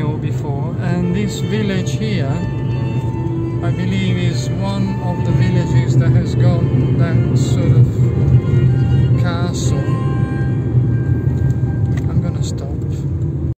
video before, and this village here, I believe, is one of the villages that has got that sort of